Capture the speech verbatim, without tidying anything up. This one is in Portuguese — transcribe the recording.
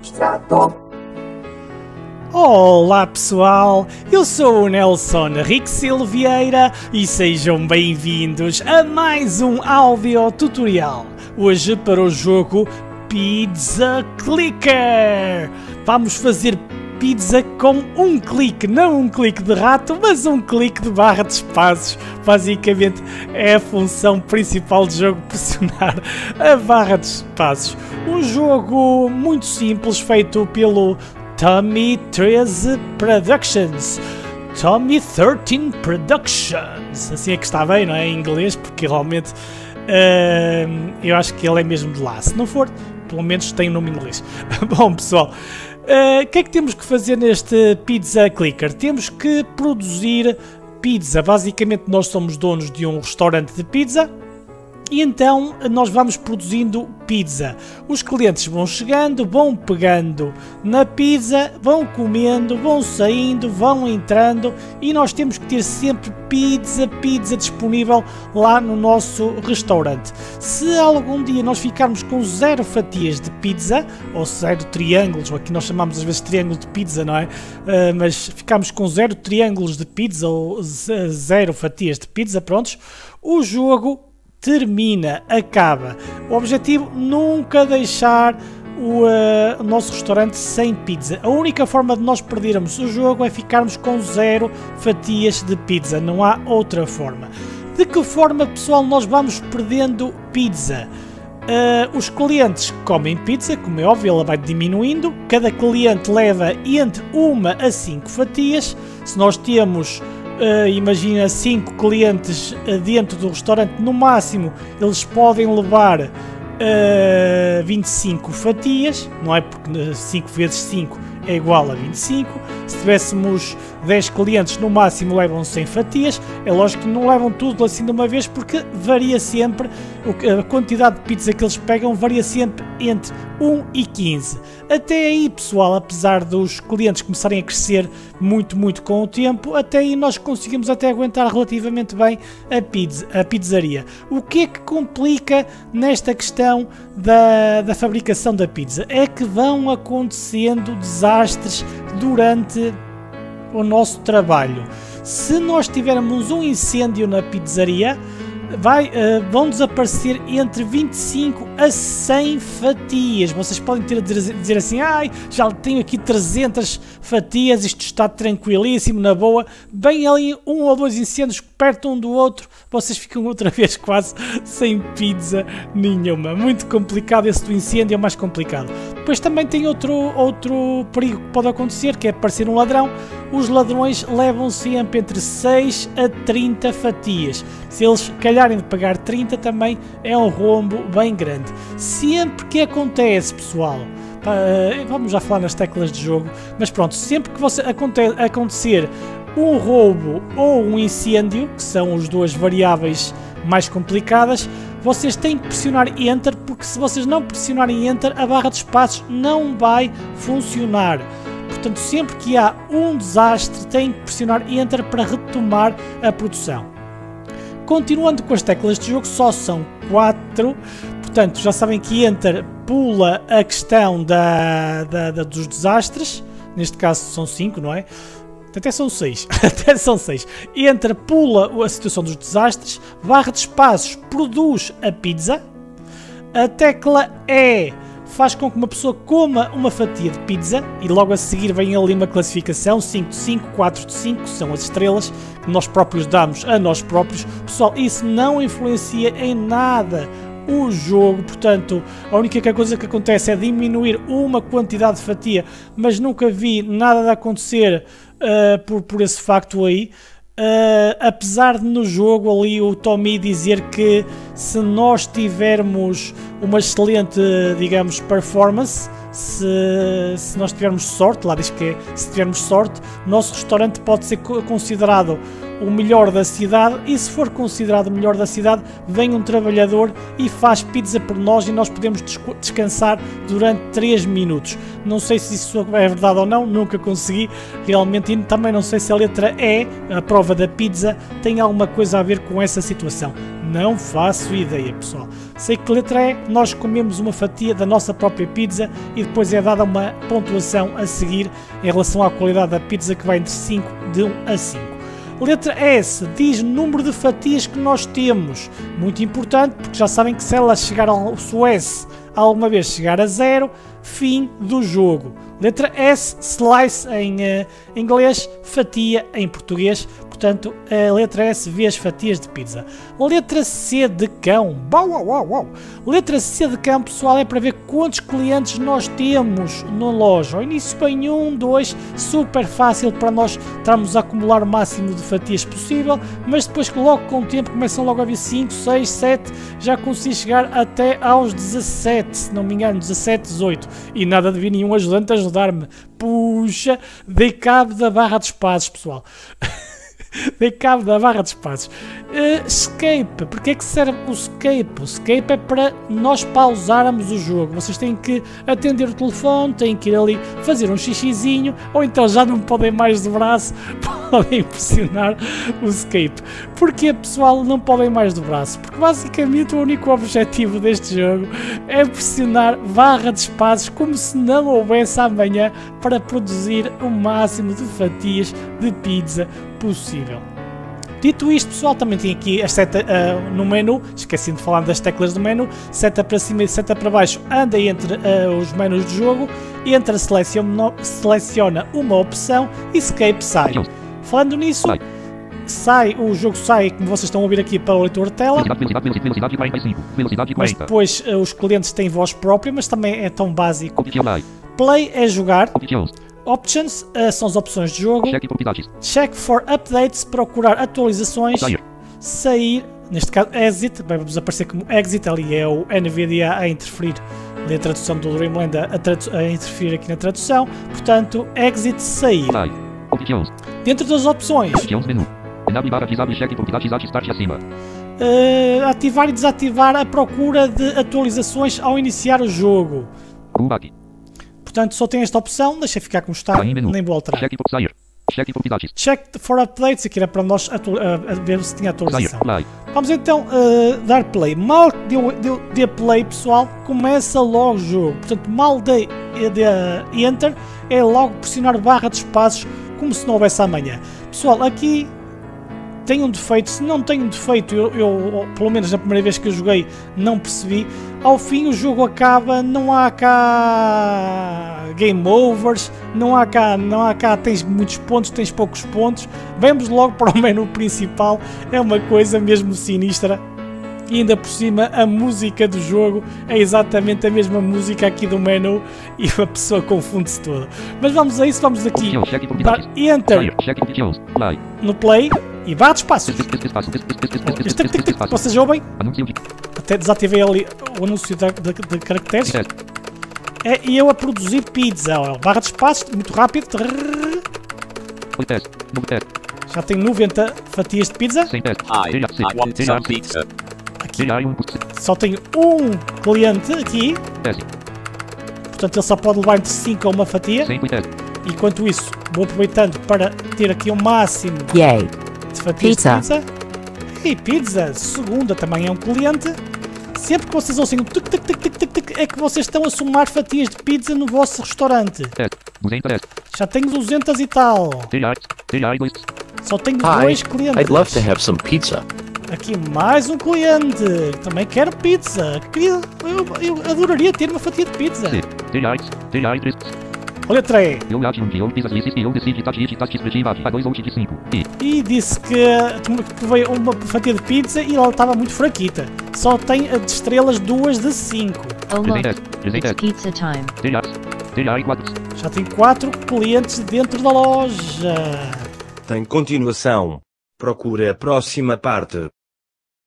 Extrato. Olá pessoal, eu sou o Nelson Rick Silveira e sejam bem-vindos a mais um áudio tutorial. Hoje para o jogo Pizza Clicker. Vamos fazer pizza com um clique, não um clique de rato, mas um clique de barra de espaços. Basicamente é a função principal do jogo, pressionar a barra de espaços. Um jogo muito simples, feito pelo Tommy treze Productions. Tommy treze Productions. Assim é que está bem, não é? Em inglês, porque realmente uh, eu acho que ele é mesmo de lá. Se não for, pelo menos tem o um nome em inglês. Bom, pessoal, o uh, que é que temos que fazer neste Pizza Clicker? Temos que produzir pizza. Basicamente, nós somos donos de um restaurante de pizza. E então nós vamos produzindo pizza. Os clientes vão chegando, vão pegando na pizza, vão comendo, vão saindo, vão entrando e nós temos que ter sempre pizza, pizza disponível lá no nosso restaurante. Se algum dia nós ficarmos com zero fatias de pizza, ou zero triângulos, ou aqui nós chamamos às vezes triângulo de pizza, não é? Uh, mas ficamos com zero triângulos de pizza ou zero fatias de pizza, prontos, o jogo termina, acaba. O objetivo nunca deixar o, uh, o nosso restaurante sem pizza. A única forma de nós perdermos o jogo é ficarmos com zero fatias de pizza, não há outra forma. De que forma, pessoal, nós vamos perdendo pizza? Uh, os clientes comem pizza, como é óbvio, ela vai diminuindo. Cada cliente leva entre uma a cinco fatias. Se nós temos Uh, imagina cinco clientes uh, dentro do restaurante, no máximo eles podem levar uh, vinte e cinco fatias, não é? Porque cinco vezes cinco é igual a vinte e cinco. Se tivéssemos dez clientes, no máximo levam cem fatias. É lógico que não levam tudo assim de uma vez, porque varia sempre, a quantidade de pizza que eles pegam varia sempre entre um e quinze. Até aí, pessoal, apesar dos clientes começarem a crescer muito, muito com o tempo, até aí nós conseguimos até aguentar relativamente bem a, pizza, a pizzaria. O que é que complica nesta questão da, da fabricação da pizza? É que vão acontecendo desastres durante o nosso trabalho. Se nós tivermos um incêndio na pizzaria, vai, uh, vão desaparecer entre vinte e cinco a cem fatias. Vocês podem ter a dizer assim: ai, já tenho aqui trezentas fatias, isto está tranquilíssimo, na boa. Bem ali um ou dois incêndios perto um do outro, vocês ficam outra vez quase sem pizza nenhuma. Muito complicado, esse do incêndio é o mais complicado. Depois também tem outro, outro perigo que pode acontecer, que é aparecer um ladrão. Os ladrões levam sempre entre seis a trinta fatias. Se eles calharem de pagar trinta, também é um rombo bem grande. Sempre que acontece, pessoal, vamos já falar nas teclas de jogo, mas pronto, sempre que você acontecer um roubo ou um incêndio, que são as duas variáveis mais complicadas, vocês têm que pressionar Enter, porque se vocês não pressionarem Enter, a barra de espaços não vai funcionar. Portanto, sempre que há um desastre, têm que pressionar Enter para retomar a produção. Continuando com as teclas de jogo, só são quatro. Portanto, já sabem que Enter pula a questão da, da, da, dos desastres. Neste caso são cinco, não é? Até são seis. Até são seis. Enter pula a situação dos desastres. Barra de espaços produz a pizza. A tecla E faz com que uma pessoa coma uma fatia de pizza e logo a seguir vem ali uma classificação cinco de cinco, quatro de cinco, são as estrelas que nós próprios damos a nós próprios. Pessoal, isso não influencia em nada o jogo, portanto, a única coisa que acontece é diminuir uma quantidade de fatia, mas nunca vi nada de acontecer uh, por, por esse facto aí. Uh, apesar de no jogo ali o Tommy dizer que se nós tivermos uma excelente, digamos, performance, se, se nós tivermos sorte, lá diz que é, se tivermos sorte, o nosso restaurante pode ser considerado o melhor da cidade, e se for considerado o melhor da cidade, vem um trabalhador e faz pizza por nós e nós podemos descansar durante três minutos. Não sei se isso é verdade ou não, nunca consegui realmente, e também não sei se a letra E, a prova da pizza, tem alguma coisa a ver com essa situação. Não faço ideia, pessoal. Sei que letra E, nós comemos uma fatia da nossa própria pizza e depois é dada uma pontuação a seguir em relação à qualidade da pizza, que vai entre cinco, de um a cinco. Letra S diz o número de fatias que nós temos. Muito importante, porque já sabem que se ela chegar ao se o S alguma vez chegar a zero, fim do jogo. Letra S, slice em uh, inglês, fatia em português. Portanto, a letra S vê as fatias de pizza. Letra C de cão. Bau, uau, uau, uau. Letra C de cão, pessoal, é para ver quantos clientes nós temos na loja. Ao início vem um, dois, super fácil para nós estarmos a acumular o máximo de fatias possível, mas depois logo com o tempo começam logo a vir cinco, seis, sete, já consigo chegar até aos dezassete, se não me engano, dezassete, dezoito. E nada de vir nenhum ajudante a ajudar-me. Puxa, dei cabo da barra de espaços, pessoal. Dei cabo da barra de espaços. Uh, escape. Porque é que serve o escape? O escape é para nós pausarmos o jogo. Vocês têm que atender o telefone, têm que ir ali fazer um xixizinho, ou então já não podem mais do braço, podem pressionar o escape. Porquê, pessoal, não podem mais do braço? Porque basicamente o único objetivo deste jogo é pressionar barra de espaços como se não houvesse amanhã, para produzir o máximo de fatias de pizza possível. Dito isto, pessoal, também tem aqui a seta uh, no menu. Esqueci de falar das teclas do menu. Seta para cima e seta para baixo anda entre uh, os menus de jogo. Entra, seleciona, seleciona uma opção e escape sai. Falando nisso, sai, o jogo sai, como vocês estão a ouvir aqui, para o leitor de tela. Mas depois uh, os clientes têm voz própria, mas também é tão básico. Play é jogar. Options uh, são as opções de jogo. Check for updates, procurar atualizações. Sair. Sair, neste caso exit, vai-vos aparecer como exit, ali é o NVIDIA a interferir na tradução do Dreamland, a, a, a interferir aqui na tradução. Portanto, exit, sair. Dentro das opções, uh, ativar e desativar a procura de atualizações ao iniciar o jogo. Portanto, só tem esta opção, deixa ficar como está, nem vou alterar. Check for, sair. Check for, Check for updates, aqui era para nós uh, ver se tinha atualização. Vamos então uh, dar play. Mal deu, deu, deu play, pessoal, começa logo o jogo. Portanto, mal dei uh, enter, é logo pressionar barra de espaços como se não houvesse amanhã. Pessoal, aqui tem um defeito. Se não tem um defeito, eu, eu pelo menos na primeira vez que eu joguei não percebi. Ao fim o jogo acaba, não há cá game overs, não há cá, não há cá, tens muitos pontos, tens poucos pontos. Vamos logo para o menu principal, é uma coisa mesmo sinistra. E ainda por cima a música do jogo é exatamente a mesma música aqui do menu e a pessoa confunde-se toda. Mas vamos a isso, vamos aqui dar enter no play e barra de espaços. Vocês ouvem? Até desativei ali o anúncio de, de, de caracteres. É, e eu a produzir pizza. Ó, barra de espaços, muito rápido. Já tenho noventa fatias de pizza. Aqui. Só tenho um cliente aqui. Portanto, ele só pode levar entre cinco a uma fatia. Enquanto isso, vou aproveitando para ter aqui o máximo Yay. de fatias pizza. de pizza. E pizza, segunda, também é um cliente. Sempre que vocês ouçam o tic tic tic tic tic tic, é que vocês estão a somar fatias de pizza no vosso restaurante. Já tenho duzentas e tal. Só tenho Hi, dois clientes. I'd love to have some pizza. Aqui mais um cliente. Também quero pizza. Queria, eu, eu adoraria ter uma fatia de pizza. Letra E. E disse que veio uma fatia de pizza e ela estava muito fraquita. Só tem de estrelas duas de cinco. Oh look, it's pizza time. Já tem quatro clientes dentro da loja. Tem continuação. Procure a próxima parte.